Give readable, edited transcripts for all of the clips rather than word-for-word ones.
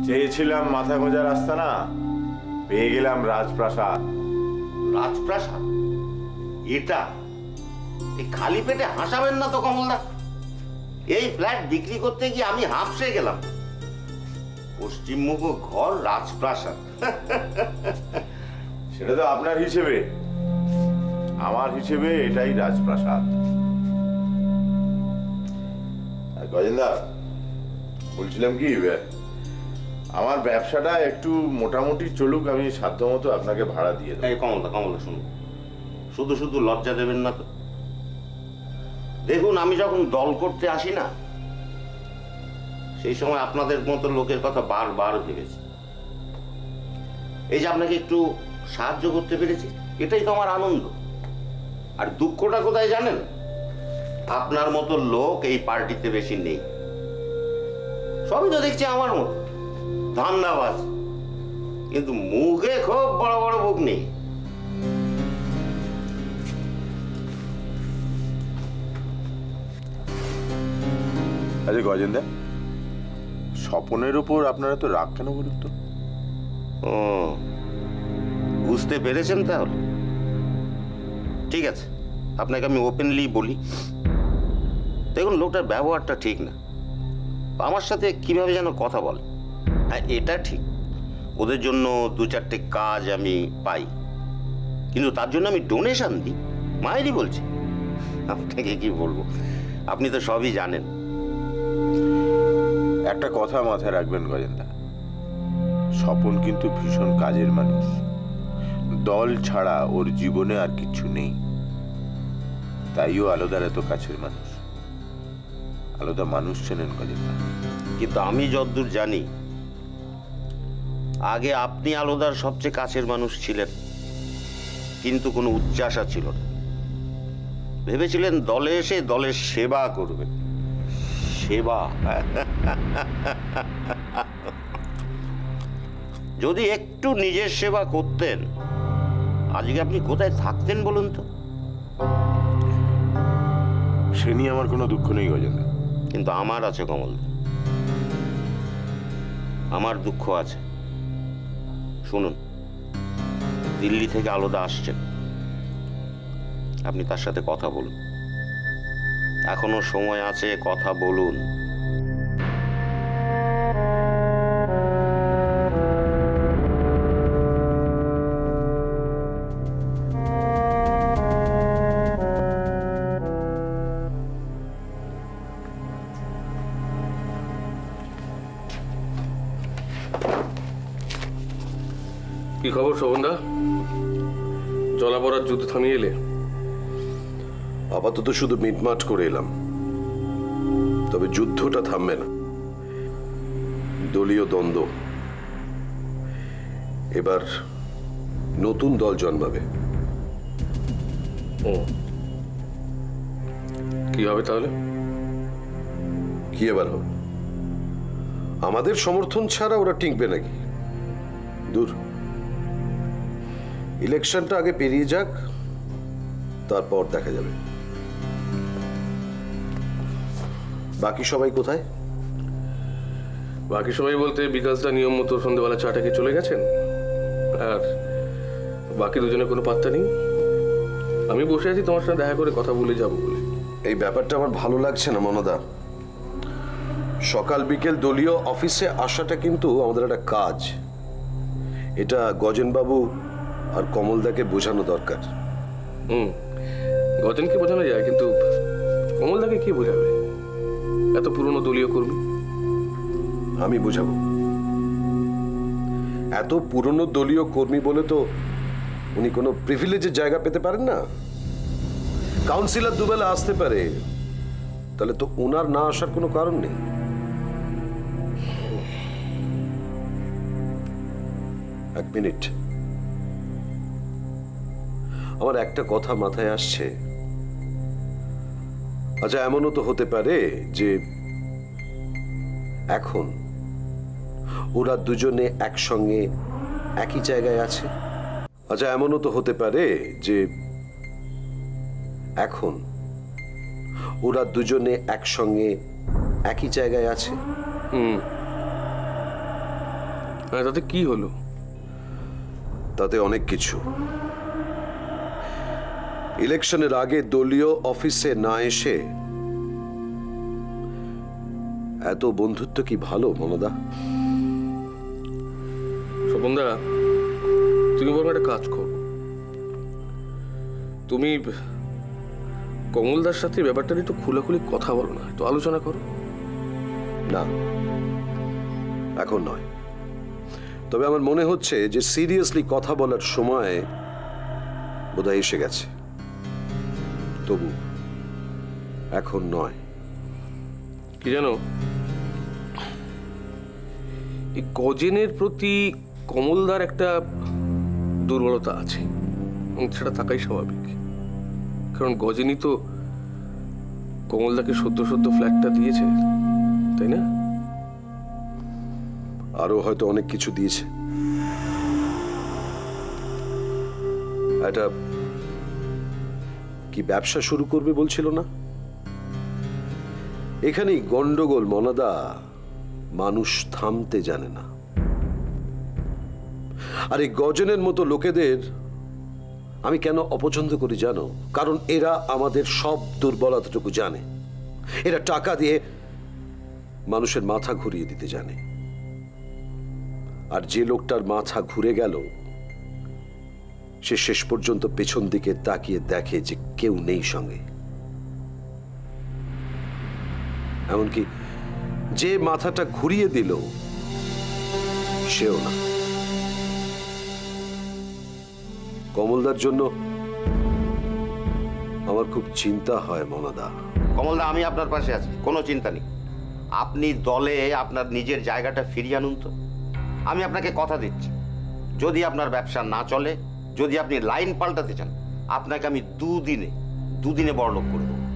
চেয়েছিলাম মাথা গোঁজা রাস্তা না, পেয়ে গেলাম রাজপ্রাসাদ। রাজপ্রাসাদ? এটা এই খালি পেটে হাসাবেন না তো কমলদা। এই ফ্ল্যাট বিক্রি করতে গিয়ে আমি হাঁপসে গেলাম। পশ্চিমমুখ ঘর, রাজপ্রাসাদ। সেটা তো আপনার হিসেবে, আমার হিসেবে এটাই রাজপ্রাসাদ। গজেন্দা, বলছিলাম কি, আমার ব্যবসাটা একটু মোটামুটি চলুক, আমি সাধ্যমতো আপনাকে ভাড়া দিয়ে দেব। এই কমলদা, কমলদা শুনুন, শুধু শুধু লজ্জা দেবেন না তো। দেখুন, আমি যখন দল করতে আসি না, সেই সময় আপনাদের মতো লোকের কথা বারবার ভেবেছি। এই যে আপনাকে একটু সাহায্য করতে পেরেছি, এটাই তো আমার আনন্দ। আর দুঃখটা কোথায় জানেন? আপনার মতো লোক এই পার্টিতে বেশি নেই। সবই তো দেখছি আমার মতো ধান্দাবাজ, কিন্তু মুখে খুব বড় বড় বুক নেই। আচ্ছা গজেন্দা, স্বপনের ওপর আপনারা তো রাগ কেন বলুন তো? ও, বুঝতে পেরেছেন তাহলে? ঠিক আছে, আপনাকে আমি ওপেনলি বলি। দেখুন, লোকটার ব্যবহারটা ঠিক না। আমার সাথে কিভাবে যেন কথা বলে। হ্যাঁ, এটা ঠিক, ওদের জন্য 2-4টে কাজ আমি পাই, কিন্তু তার জন্য আমি ডোনেশন দিই? মায়েরই বলছি। আপনাকে কি বলবো, আপনি তো সবই জানেন। একটা কথা মাথায় রাখবেন গজেন্দা, স্বপন কিন্তু ভীষণ কাজের মানুষ। দল ছাড়া ওর জীবনে আর কিছু নেই, তাইও আলাদার এত কাছের মানুষ। আলাদা মানুষ চেনেন গজেন্দা? কিন্তু আমি যতদূর জানি, আগে আপনি আলাদার সবচেয়ে কাছের মানুষ ছিলেন, কিন্তু কোনো উচ্চাশা ছিল না। ভেবেছিলেন দলে এসে দলের সেবা করবেন। সেবা? যদি একটু নিজের সেবা করতেন, আজকে আপনি কোথায় থাকতেন বলুন তো? সে নিয়ে আমার কোনো দুঃখ নেই গজেন্দা। কিন্তু আমার আছে কমল, আমার দুঃখ আছে। শুনুন, দিল্লি থেকে আলাদা আসছেন, আপনি তার সাথে কথা বলুন। এখনো সময় আছে, কথা বলুন। কি খবর শোভনদা? জলাপড়ার যুদ্ধ থামিয়ে এলে? আপাতত শুধু মিটমাট করে এলাম, তবে যুদ্ধটা থামবে না। দলীয় দ্বন্দ্ব, এবার নতুন দল জন্মাবে। ও, কি হবে তাহলে? কি এবার হবে? আমাদের সমর্থন ছাড়া ওরা টিকবে নাকি? দূর, ইলেকশনটা আগে পেরিয়ে যাক, তারপর দেখা যাবে। বাকি সবাই কোথায়? বাকি সবাই বলতে বিকাশদা নিয়ম মতো সন্ধ্যেবেলা চাটাকে চলে গেছেন, আর বাকি দুজনে কোনো পাত্তা নেই। আমি বসে আছি তোমার সাথে দেখা করে কথা বলে যাবো বলে। এই ব্যাপারটা আমার ভালো লাগছে না মনদা। সকাল বিকেল দলীয় অফিসে আসাটা কিন্তু আমাদের একটা কাজ। এটা গজেনবাবু আর কমলদাকে বোঝানো দরকার। গজেনকে বোঝানো যায়, কিন্তু কমলদাকে কি বোঝাবে? এত পুরনো দলীয় কর্মী। আমি বোঝাবো। এত পুরনো দলীয় কর্মী বলে তো উনি কোনো প্রিভিলেজের জায়গা পেতে পারেন না। কাউন্সিলর দুবেলা আসতে পারে, তাহলে তো ওনার না আসার কোনো কারণ নেই। এক মিনিট, আমার একটা কথা মাথায় আসছে। আচ্ছা, এমনও তো হতে পারে যে এখন ওরা দুজনে একসঙ্গে একই জায়গায় আছে। আচ্ছা, এমনও তো হতে পারে যে এখন ওরা দুজনে একসঙ্গে একই জায়গায় আছে। হ্যাঁ, তাতে কি হলো? তাতে অনেক কিছু। ইলেকশনের আগে দলীয় অফিসে না এসে এত বন্ধুত্ব কি ভালো মনদা? স্বপনদা, তুমি বরং একটা কাজ করো, তুমি কমলদার সাথে ব্যাপারটা নিয়ে একটু খোলাখুলি কথা বলো না, একটু আলোচনা করো। না, এখন নয়। তবে আমার মনে হচ্ছে যে সিরিয়াসলি কথা বলার সময় বোধহয় এসে গেছে। তবু এখন নয়। কি জানো, এই গজেনের প্রতি কমলদার একটা দুর্বলতা আছে, এবং সেটা থাকাই স্বাভাবিক। কারণ গজেনই তো কমলদাকে সদ্য সদ্য ফ্ল্যাটটা দিয়েছে, তাই না? আরো হয়তো অনেক কিছু দিয়েছে। একটা কি ব্যবসা শুরু করবে বলছিল না? এখানেই গন্ডগোল মনাদা, মানুষ থামতে জানে না। আর এই গজনের মতো লোকেদের আমি কেন অপছন্দ করি জানো? কারণ এরা আমাদের সব দুর্বলতাটুকু জানে। এরা টাকা দিয়ে মানুষের মাথা ঘুরিয়ে দিতে জানে। আর যে লোকটার মাথা ঘুরে গেল, সে শেষ পর্যন্ত পেছন দিকে তাকিয়ে দেখে যে কেউ নেই সঙ্গে। এমনকি যে মাথাটা ঘুরিয়ে দিল সেও না। কমলদার জন্য আমার খুব চিন্তা হয় মনাদা। কমলদা, আমি আপনার পাশে আছি, কোনো চিন্তা নেই। আপনি দলে আপনার নিজের জায়গাটা ফিরিয়ে আনুন তো। আমি আপনাকে কথা দিচ্ছি, যদি আপনার ব্যবসা না চলে, যদি আপনি লাইন পাল্টাতে চান, আপনাকে আমি দুদিনে বড়লোক করে দেবো।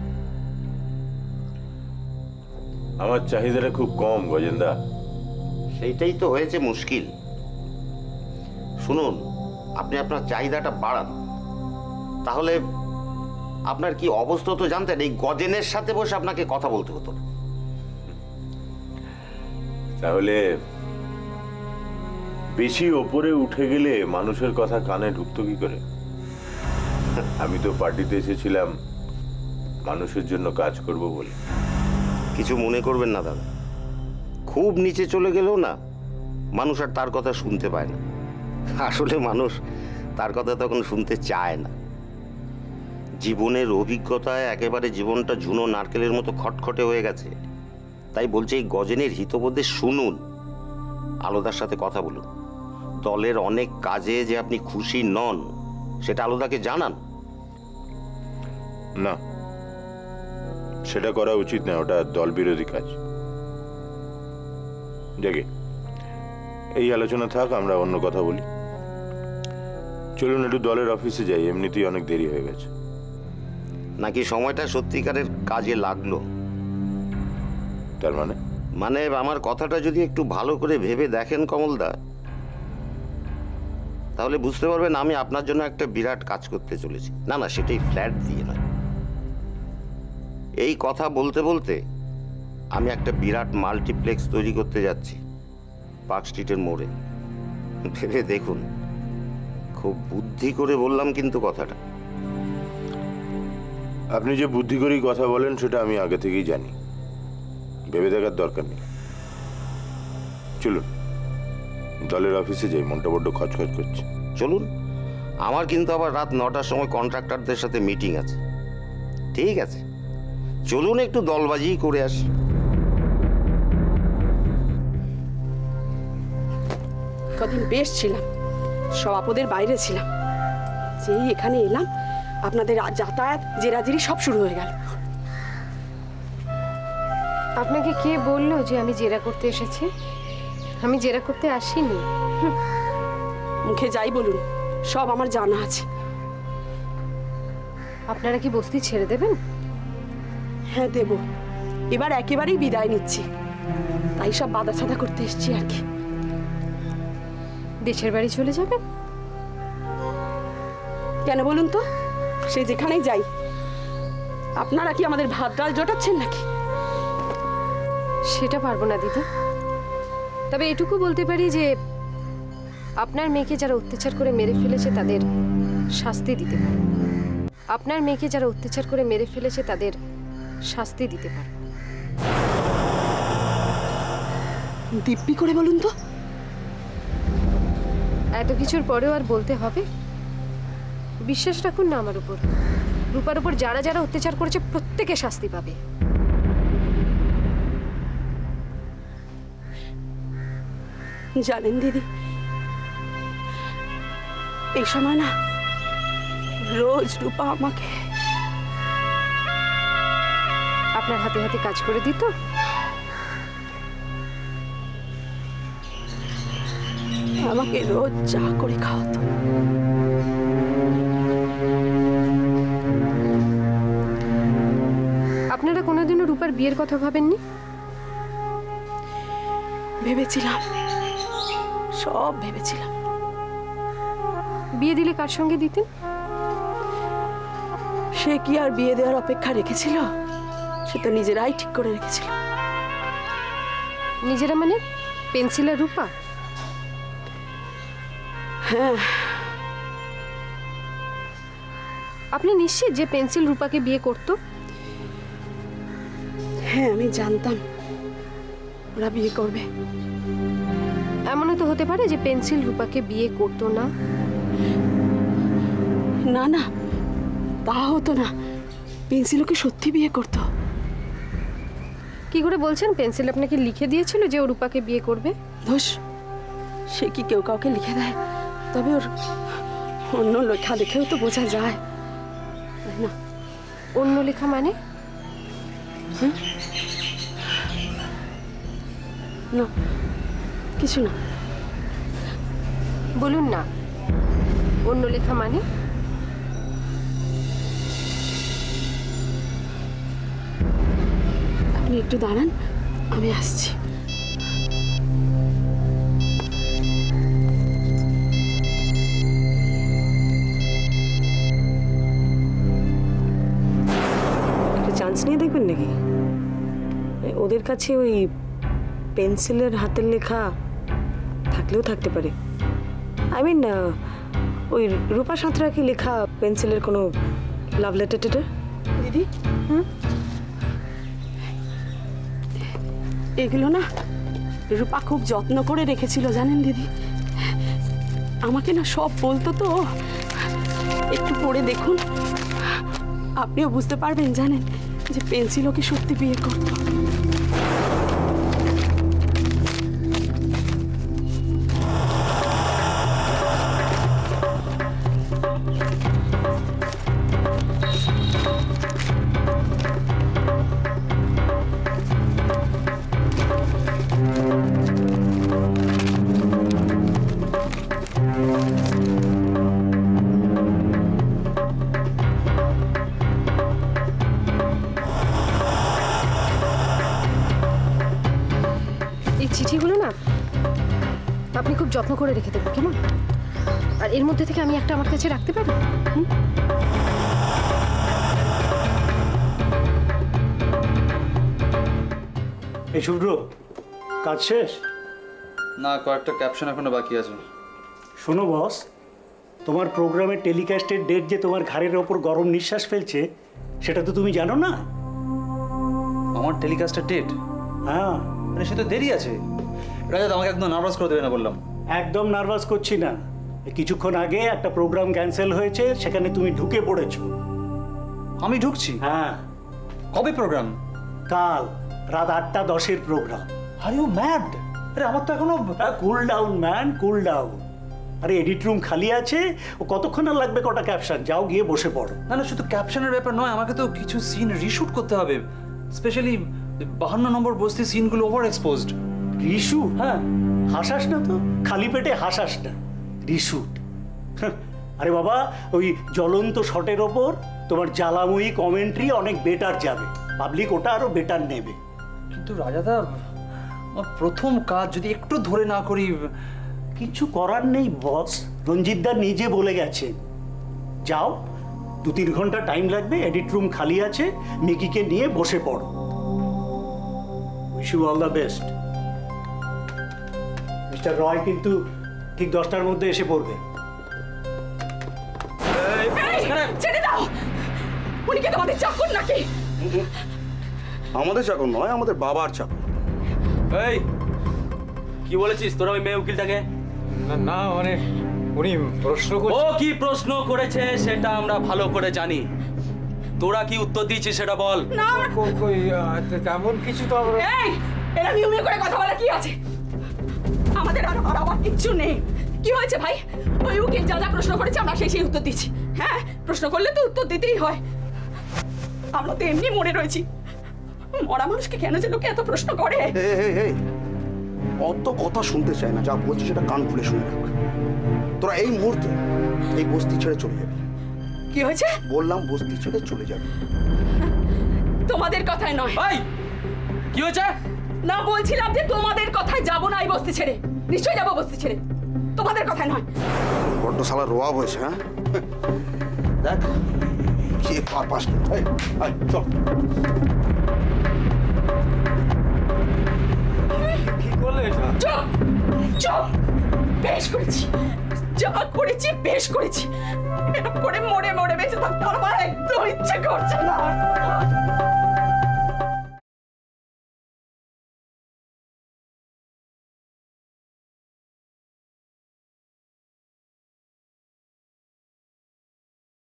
আমার চাহিদাটা খুব কম গজেন্দা। সেইটাই তো হয়েছে মুশকিল। শুনুন, আপনি আপনার চাহিদাটা বাড়ান, তাহলে আপনার কি অবস্থা তো জানতেন। এই গজেনের সাথে বসে আপনাকে কথা বলতে হতো না। তাহলে বেশি ওপরে উঠে গেলে মানুষের কথা কানে ঢুকতো কি করে? আমি তো পার্টিতে এসেছিলাম মানুষের জন্য কাজ করব বলে। কিছু মনে করবেন না দাদা, খুব নিচে চলে গেলেও না মানুষ আর তার কথা শুনতে পায় না। আসলে মানুষ তার কথা তখন শুনতে চায় না। জীবনের অভিজ্ঞতায় একেবারে জীবনটা ঝুনো নারকেলের মতো খটখটে হয়ে গেছে। তাই বলছে, এই গজেনের হিতবোধে শুনুন, আলোদার সাথে কথা বলুন। দলের অনেক কাজে যে আপনি খুশি নন, সেটা আলোদাকে জানান। না, সেটা করা উচিত না, ওটা দল বিরোধী কাজ। দেখে এই আলোচনা থাক, আমরা অন্য কথা বলি। চলুন একটু দলের অফিসে যাই, এমনিতেই অনেক দেরি হয়ে গেছে। নাকি সময়টা সত্যিকারের কাজে লাগলো? তার মানে আমার কথাটা যদি একটু ভালো করে ভেবে দেখেন কমলদা, তাহলে বুঝতে পারবেন আমি আপনার জন্য একটা বিরাট কাজ করতে চলেছি। না, সেটাই ফ্ল্যাট দিয়ে নয়। এই কথা বলতে বলতে আমি একটা বিরাট মাল্টিপ্লেক্স তৈরি করতে যাচ্ছি পার্ক স্ট্রিটের মোড়ে। ভেবে দেখুন, খুব বুদ্ধি করে বললাম কিন্তু কথাটা। আপনি যে বুদ্ধি করেই কথা বলেন সেটা আমি আগে থেকেই জানি, ভেবে দেখার দরকার নেই। চলুন দলের অফিসে যাই, মনটা বড্ড খচখচ করছে। চলুন, আমার কিন্তু আবার রাত 9টার সময় কন্ট্রাক্টরদের সাথে মিটিং আছে। ঠিক আছে, চলুন একটু দলবাজি করে আসি। কদিন বেশ ছিলাম, সব আপদের বাইরে ছিলাম। যেই এখানে এলাম, আপনাদের যাতায়াত জেরাজেরি সব শুরু হয়ে গেল। আপনাকে কে বললো যে আমি জেরা করতে এসেছি? আমি জেরা করতে আসিনি। মুখে যাই বলুন, সব আমার জানা আছে। আপনারা কি বস্তি ছেড়ে দেবেন? হ্যাঁ দেব, এবার একেবারেই বিদায় নিচ্ছি। তাই সব বাধা ছাদা করতে এসছি আর কি। দেশের বাড়ি চলে যাবেন? কেন বলুন তো, সে যেখানেই যাই। আপনারা কি আমাদের ভাত ডাল জোটাচ্ছেন নাকি? সেটা পারবো না দিদি। তবে এটুকু বলতে পারি যে আপনার মেয়েকে যারা অত্যাচার করে মেরে ফেলেছে তাদের শাস্তি দিতে পারে। আপনার মেয়েকে যারা অত্যাচার করে মেরে ফেলেছে তাদের শাস্তি দিতে পারে। দিব্যি করে বলুন তো। এত কিছুর পরেও আর বলতে হবে? বিশ্বাস রাখুন না আমার উপর, রূপার উপর যারা যারা অত্যাচার করেছে প্রত্যেকে শাস্তি পাবে। জানেন দিদি, এই সময় না রোজ রূপা আমাকে আপনার হাতে হাতে কাজ করে দিত। আমাকে রোজ চা করে খাওয়াতো। আপনারা কোনোদিনও রূপার বিয়ের কথা ভাবেননি? ভেবেছিলাম, সব ভেবেছিলাম। বিয়ে দিলে কার সঙ্গে দিতেন? সে কি আর বিয়ে দেওয়ার অপেক্ষা রেখেছিল? সে তো নিজেরাই ঠিক করে রেখেছিল। নিজেরা মানে পেন্সিল আর রূপা? হ্যাঁ। আপনি নিশ্চিত যে পেন্সিল রূপাকে বিয়ে করত? হ্যাঁ, আমি জানতাম ওরা বিয়ে করবে। এমনও তো হতে পারে যে পেন্সিল রূপাকে বিয়ে করতো না। না না, তা হতো না। পেন্সিল ওকে সত্যি বিয়ে করতো। কি করে বলছেন? পেন্সিল আপনাকে লিখে দিয়েছিল যে ও রূপাকে বিয়ে করবে? ধুস, সে কি কেউ কাউকে লিখে দেয়? তবে ওর অন্য লেখা দেখেও তো বোঝা যায় না। অন্য লেখা মানে? না, কিছু না। বলুন না, অন্য লেখা মানে? আপনি একটু দাঁড়ান, আমি আসছি। চান্স নিয়ে দেখবেন নাকি? ওদের কাছে ওই পেন্সিলের হাতের লেখা থাকলেও থাকতে পারে। আই মিন ওই রূপা সাঁতরাকে লেখা পেন্সিলের কোনো লাভ লেটার টেটার। দিদি, এগুলো না রূপা খুব যত্ন করে রেখেছিল, জানেন দিদি। আমাকে না সব বলতো, তো একটু পড়ে দেখুন, আপনিও বুঝতে পারবেন জানেন যে পেন্সিল ওকে সত্যি বিয়ে করত। চিঠিগুলো না আপনি খুব যত্ন করে রেখে দেবেন, কেমন? আর এর মধ্যে থেকে আমি একটা আমার কাছে রাখতে পারি? এই শুভ্র, কাজ শেষ? না, কয়েকটা ক্যাপশন এখনো বাকি আছে। শোনো বস, তোমার প্রোগ্রামের টেলিকাস্টের ডেট যে তোমার ঘাড়ের ওপর গরম নিঃশ্বাস ফেলছে, সেটা তো তুমি জানো না? আমার টেলিকাস্টের ডেট? হ্যাঁ। মানে সে তো দেরি আছে। রাজা, আমাকে একদম নার্ভাস করে দেবে না বললাম। একদম নার্ভাস করছি না। কিছুক্ষণ আগে একটা প্রোগ্রাম ক্যান্সেল হয়েছে, সেখানে তুমি ঢুকে পড়েছো। আমি ঢুকছি? হ্যাঁ। কবে প্রোগ্রাম? কাল রাত 8:10 প্রোগ্রাম। Are you mad? আরে আমার তো এখনো... cool down man, cool down. আরে এডিট রুম খালি আছে, ও কতক্ষণ আর লাগবে কটা ক্যাপশন? যাও গিয়ে বসে পড়ো। না না, শুধু ক্যাপশনের ব্যাপার নয়, আমাকে তো কিছু সিন রিশুট করতে হবে। স্পেশালি 52 নম্বর বস্তি সিনগুলো ওভার এক্সপোজড। রিশুট? হ্যাঁ। হাসাস না তো, খালি পেটে হাসাস না। রিশুট? আরে বাবা, ওই জ্বলন্ত শটের ওপর তোমার জ্বালাময়ী কমেন্ট্রি অনেক বেটার যাবে, পাবলিক ওটা আরো বেটার নেবে। কিন্তু রাজাদা, আমার প্রথম কাজ যদি একটু ধরে না করি... কিছু করার নেই বস, রঞ্জিতদা নিজে বলে গেছে। যাও, 2-3 ঘন্টা টাইম লাগবে, এডিট রুম খালি আছে, মিকিকে নিয়ে বসে পড়ো। Wish you all the best. Mister Roy কিন্তু ঠিক 10টার মধ্যে এসে পড়বে। ছেড়ে দাও, উনি কি তোমাদের চাকর নাকি? আমাদের চাকর নয়, আমাদের বাবার চাকর। এই কি বলেছিস তোরা ওই মেয়ে উকিলটাকে? না মানে উনি প্রশ্ন ও কি প্রশ্ন করেছে সেটা আমরা ভালো করে জানি, তোরা কি উত্তর দিয়েছিস সেটা বল। না তেমন কিছু তো এই এরা মিউ মিউ করে কথা বলা কি আছে? আমাদের আর আবার কিচ্ছু নেই। কি হয়েছে ভাই? ওই উকিল যা যা প্রশ্ন করেছে আমরা সেই উত্তর দিচ্ছি। হ্যাঁ, প্রশ্ন করলে তো উত্তর দিতেই হয়। আমরা তো এমনি মনে রয়েছি, মরা মানুষকে কেন যে লোকে এত প্রশ্ন করে। অত কথা শুনতে চায় না, যা বলছি সেটা কান খুলে শুনে রাখ। তোরা এই মুহূর্তে এই বস্তি ছেড়ে চলে যাবে। কি হয়েছে? বললাম বস্তি ছেড়ে চলে যাবে। তোমাদের কথাই নয়। ভাই কি হয়েছে? না বলছিলাম যে তোমাদের কথায় যাবো না এই বস্তি ছেড়ে। নিশ্চয়ই যাবো বস্তি ছেড়ে, তোমাদের কথাই নয়। বড্ড শালা রোয়াব হয়েছে। হ্যাঁ দেখ কি পারপাস। চল কি করলে এটা? চুপ চুপ, বেশ করেছি, যা করেছি বেশ করেছি। এরকম করে মরে মরে বেঁচে থাকতে আমার একদম ইচ্ছে করছে না।